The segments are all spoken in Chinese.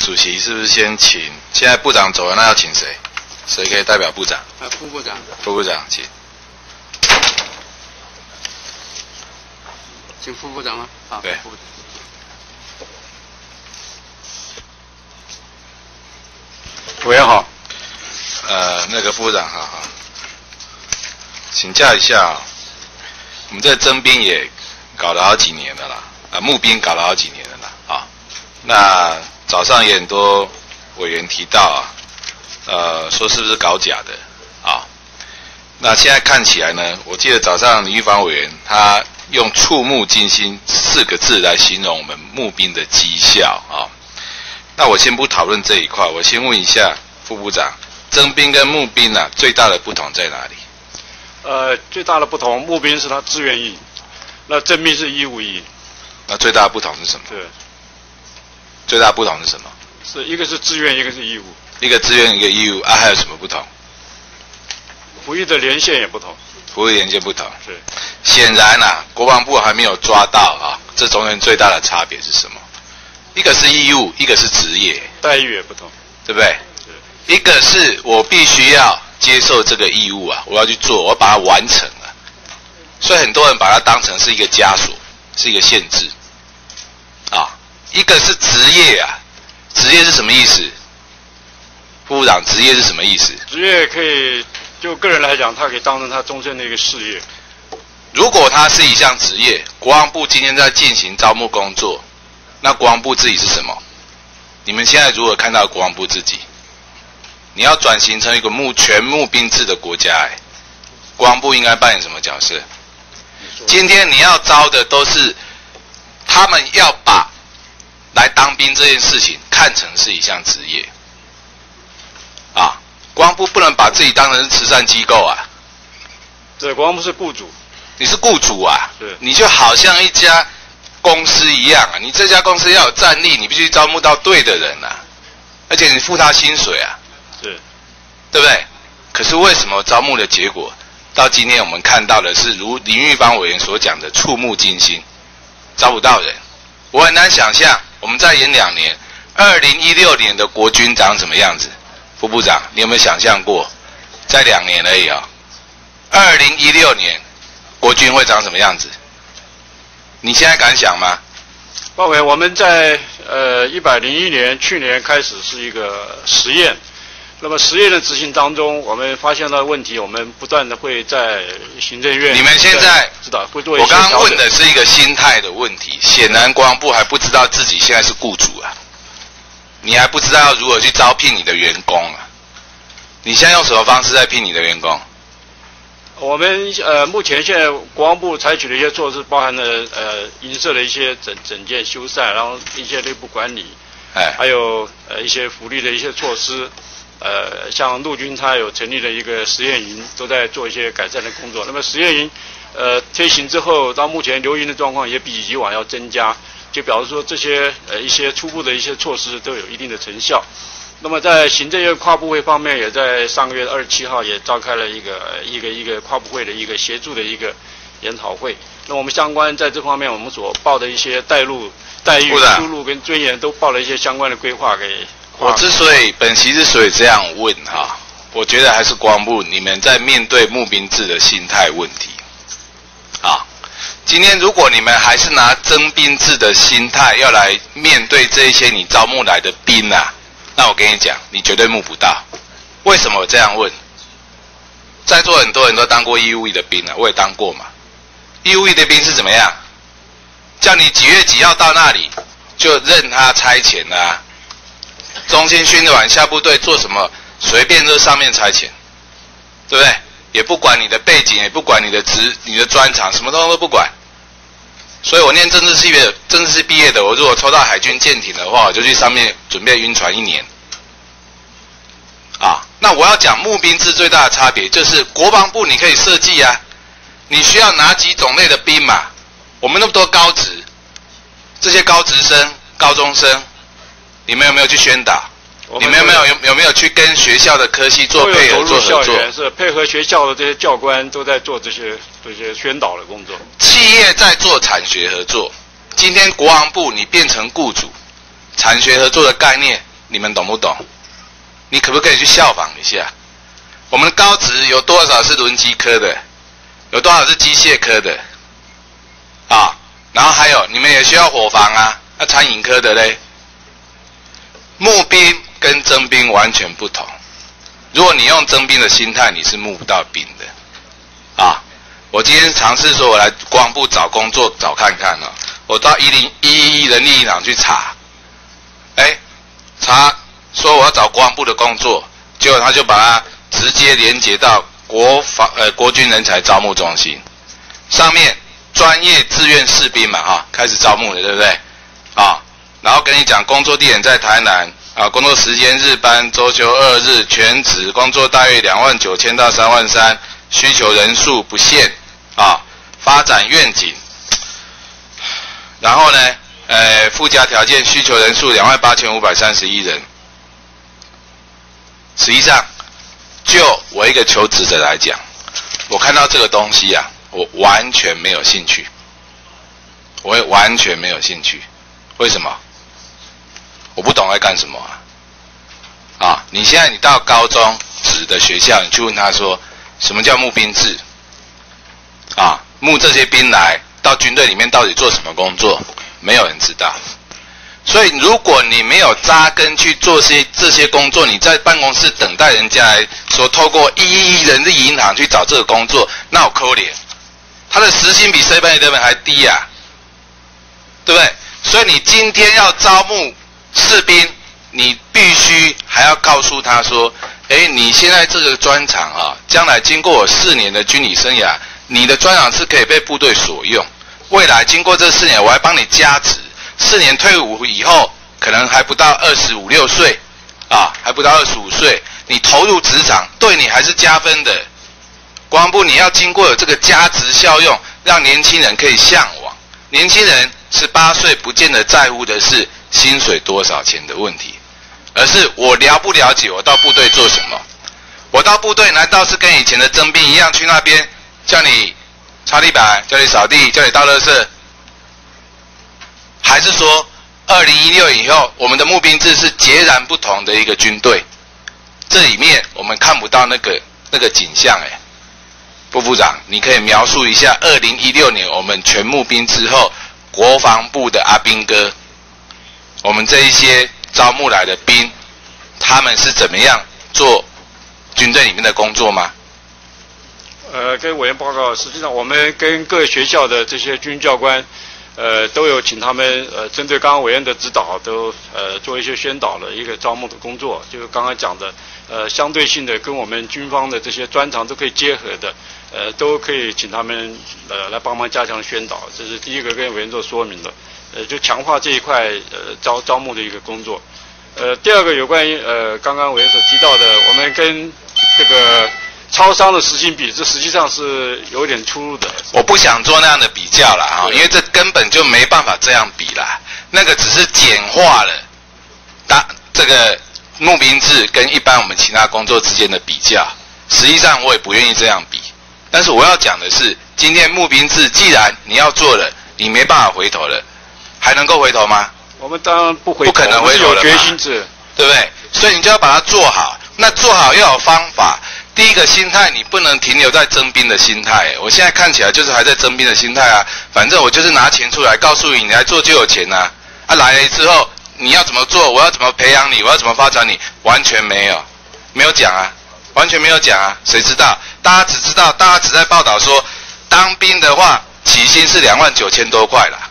主席是不是先请？现在部长走了，那要请谁？谁可以代表部长？ 副部长。 副部长，请。 请副部长吗？好， 对。 副部长。委员好。 那个副部长，好，请教一下我们这征兵也搞了好几年了啦，募兵搞了好几年了啦，啊，那早上也很多委员提到说是不是搞假的啊？那现在看起来呢，我记得早上林玉芳委员他用触目惊心4个字来形容我们募兵的绩效啊。那我先不讨论这一块，我先问一下副部长，征兵跟募兵最大的不同在哪里？ 最大的不同，募兵是他自愿役，那征兵是义务役。 那最大的不同是什么？ 对。 最大的不同是什么？ 是一个是自愿，一个是义务。 一个自愿，一个义务，还有什么不同？ 服役的年限也不同。 服役年限不同。 是。 显然国防部还没有抓到这中间最大的差别是什么？一个是义务，一个是职业， 待遇也不同， 对不对？一个是我必须要接受这个义务我要去做，我要把它完成所以很多人把它当成是一个枷锁，是一个限制一个是职业职业是什么意思？副部长，职业是什么意思？ 职业可以就个人来讲，他可以当成他终身的一个事业。 如果它是一项职业，国防部今天在进行招募工作，那国防部自己是什么？你们现在如何看到国防部自己？你要转型成一个全募兵制的国家国防部应该扮演什么角色？今天你要招的都是他们要把来当兵这件事情看成是一项职业国防部不能把自己当成是慈善机构对，国防部是雇主。 你是雇主对， 你就好像一家公司一样你这家公司要有战力，你必须招募到对的人而且你付他薪水是， 对不对？可是为什么招募的结果到今天我们看到的是如林玉芳委员所讲的触目惊心，招不到人。我很难想象我们再延2年，2016年的国军长什么样子？副部长，你有没有想象过？再2年而已2016年国军会长什么样子？你现在敢想吗？ 报委，我们在101年去年开始是一个实验，那么实验的执行当中，我们发现到问题，我们不断的会在行政院。 你们现在知道会做一些。 我刚刚问的是一个心态的问题，显然国防部还不知道自己现在是雇主你还不知道要如何去招聘你的员工你现在用什么方式在聘你的员工？ 我们目前现在国防部采取的一些措施，包含了营舍的一些整建修缮，然后一些内部管理，还有一些福利的一些措施。像陆军它有成立了一个实验营，都在做一些改善的工作。那么实验营推行之后，到目前留营的状况也比以往要增加，就表示说这些一些初步的一些措施都有一定的成效。那么在行政院跨部会方面，也在上个月27号也召开了一个跨部会的一个协助的一个研讨会。那我们相关在这方面，我们所报的一些待遇、出路跟尊严，都报了一些相关的规划给。 我本席之所以这样问我觉得还是国防部你们在面对募兵制的心态问题今天如果你们还是拿征兵制的心态要来面对这一些你招募来的兵那我跟你讲，你绝对募不到。为什么我这样问？在座很多人都当过义务役的兵我也当过嘛。义务役的兵是怎么样？叫你几月几号到那里，就任他差遣中心训练完下部队做什么，随便就上面差遣，对不对？也不管你的背景，也不管你的专长，什么都不管。所以我念政治系毕业的，我如果抽到海军舰艇的话，我就去上面准备晕船1年。那我要讲募兵制最大的差别就是国防部你可以设计你需要哪几种类的兵嘛？我们那么多高职，这些高职生、高中生，你们有没有去宣导？你们有没有去跟学校的科系做配合做合作？ 是配合学校的这些教官都在做这些宣导的工作。 企业在做产学合作，今天国防部你变成雇主，产学合作的概念你们懂不懂？你可不可以去效仿一下？我们的高职有多少是轮机科的？有多少是机械科的？啊，然后还有你们也需要伙房啊，那餐饮科的嘞。募兵跟征兵完全不同。如果你用征兵的心态，你是募不到兵的。啊，我今天尝试说我来国防部找工作找看看哦，我到101人力银行去查，查说我要找国防部的工作，结果他就把它直接连接到国军人才招募中心，上面专业志愿士兵嘛哈，开始招募了，对不对？啊，然后跟你讲工作地点在台南啊，工作时间日班，周休2日，全职，工作大约29000到33000，需求人数不限啊，发展愿景，然后呢，附加条件需求人数28531人。实际上，就我一个求职者来讲，我看到这个东西啊，我完全没有兴趣，我也完全没有兴趣。为什么？我不懂在干什么啊！你现在你到高中职的学校，你去问他说，什么叫募兵制？啊，募这些兵来到军队里面到底做什么工作？没有人知道。所以，如果你没有扎根去做这些工作，你在办公室等待人家来说，透过111人力银行去找这个工作，那好可怜。他的时薪比 7-Eleven 还低啊，对不对？所以你今天要招募士兵，你必须还要告诉他说，你现在这个专长啊，将来经过我4年的军旅生涯，你的专长是可以被部队所用。未来经过这4年，我还帮你加值。4年退伍以后，可能还不到25、6岁，啊，还不到25岁，你投入职场，对你还是加分的。国防部你要经过有这个加值效用，让年轻人可以向往。年轻人18岁不见得在乎的是薪水多少钱的问题，而是我了不了解我到部队做什么。我到部队难道是跟以前的征兵一样，去那边叫你擦地板，叫你扫地，叫你倒垃圾？还是说2016以后我们的募兵制是截然不同的一个军队？这里面我们看不到那个景象。部长你可以描述一下2016年我们全募兵之后，国防部的阿兵哥，我们这一些招募来的兵，他们是怎么样做军队里面的工作吗？ 跟委员报告，实际上我们跟各学校的这些军教官都有请他们针对刚刚委员的指导，都做一些宣导的一个招募的工作，就是刚刚讲的相对性的跟我们军方的这些专长都可以结合的，都可以请他们来帮忙加强宣导，这是第一个跟委员做说明的，就强化这一块招募的一个工作。第二个有关于刚刚委员所提到的，我们跟这个超商的时薪比，这实际上是有点出入的。 我不想做那样的比较啦，因为这根本就没办法这样比啦。那个只是简化了这个募兵制跟一般我们其他工作之间的比较。实际上我也不愿意这样比，但是我要讲的是，今天募兵制既然你要做了，你没办法回头了，还能够回头吗？ 我们当然不回头， 不可能回头了嘛， 有决心制， 对不对？所以你就要把它做好。那做好要有方法。第一个心态，你不能停留在征兵的心态。我现在看起来就是还在征兵的心态啊，反正我就是拿钱出来，告诉你来做就有钱啊。来了之后你要怎么做，我要怎么培养你，我要怎么发展你，完全没有讲啊，完全没有讲啊。谁知道？大家只在报道说，当兵的话起薪是29000多块啦，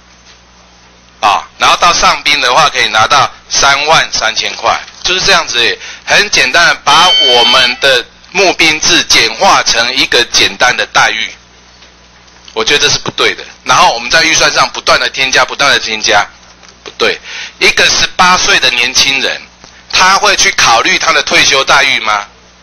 然后到上兵的话可以拿到33000块。就是这样子耶，很简单的把我们的募兵制简化成一个简单的待遇，我觉得这是不对的。然后我们在预算上不断的添加，不对。一个18岁的年轻人，他会去考虑他的退休待遇吗？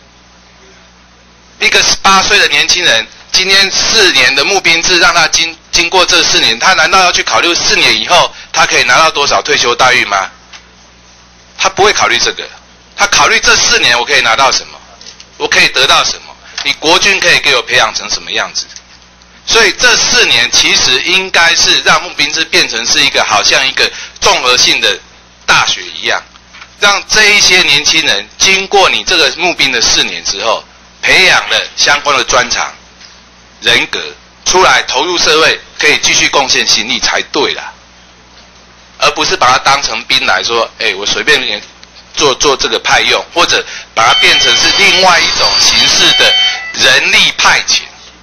一个18岁的年轻人，今天4年的募兵制让他经过这4年，他难道要去考虑4年以后他可以拿到多少退休待遇吗？他不会考虑这个，他考虑这4年我可以拿到什么，我可以得到什么，你国军可以给我培养成什么样子。所以这4年其实应该是让募兵制变成是一个好像一个综合性的大学一样， 让这一些年轻人经过你这个募兵的4年之后，培养了相关的专长、人格，出来投入社会，可以继续贡献心力才对啦，而不是把它当成兵来说，我随便做这个派用，或者把它变成是另外一种形式的人力派遣。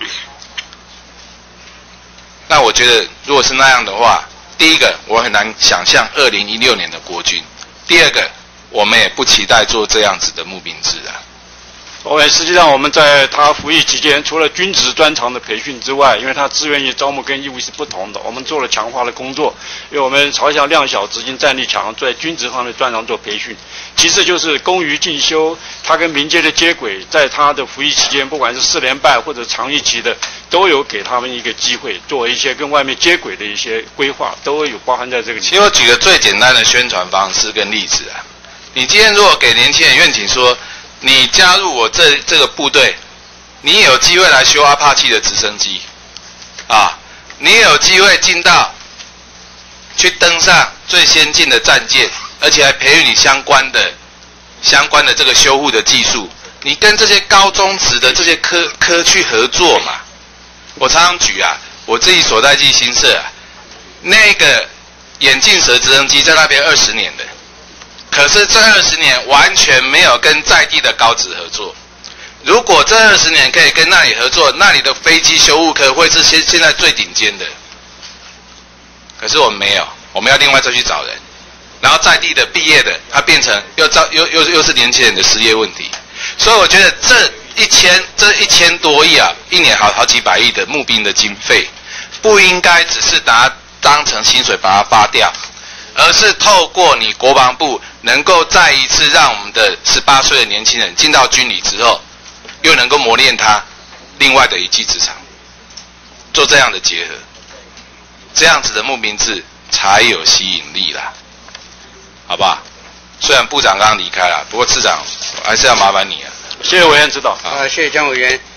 那我觉得，如果是那样的话，第一个我很难想象2016年的国军，第二个我们也不期待做这样子的募兵制啊。 实际上我们在他服役期间，除了军职专长的培训之外，因为他志愿役招募跟义务役是不同的，我们做了强化的工作，因为我们朝向量小执行战力强，在军职方面专长做培训。其次就是公余进修，他跟民间的接轨，在他的服役期间，不管是4连半或者长役期的，都有给他们一个机会，做一些跟外面接轨的一些规划，都有包含在这个里面。 其实我举个最简单的宣传方式跟例子啊，你今天如果给年轻人愿景说，你加入我这个部队，你也有机会来修阿帕奇的直升机，你也有机会进到去登上最先进的战舰，而且还培育你相关的这个修护的技术。你跟这些高中职的这些科去合作嘛。我常常举啊，我自己所在地新社那个眼镜蛇直升机在那边20年的。可是这20年完全没有跟在地的高职合作。如果这20年可以跟那里合作，那里的飞机修护科会是现在最顶尖的。可是我们没有，我们要另外再去找人，然后在地的毕业的，他变成又是年轻人的失业问题。所以我觉得这1000多亿啊，一年好几百亿的募兵的经费，不应该只是把它当成薪水把它发掉。而是透过你国防部能够再一次让我们的18岁的年轻人进到军里之后，又能够磨练他另外的一技之长，做这样的结合，这样子的募兵制才有吸引力啦，好不好？虽然部长刚刚离开了，不过次长还是要麻烦你啊。 谢谢委员指导。 谢谢江委员。